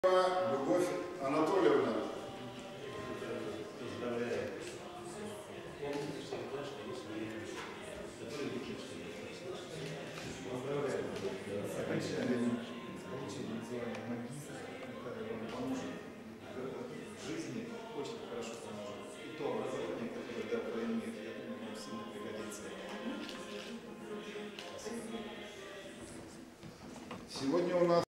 Любовь Анатольевна. Поздравляю. Поздравляю. Окончание получения звания магистра, которое вам поможет в жизни, очень хорошо поможет. И то образование, которое да, имеет, я думаю, вам сильно пригодится. Сегодня у нас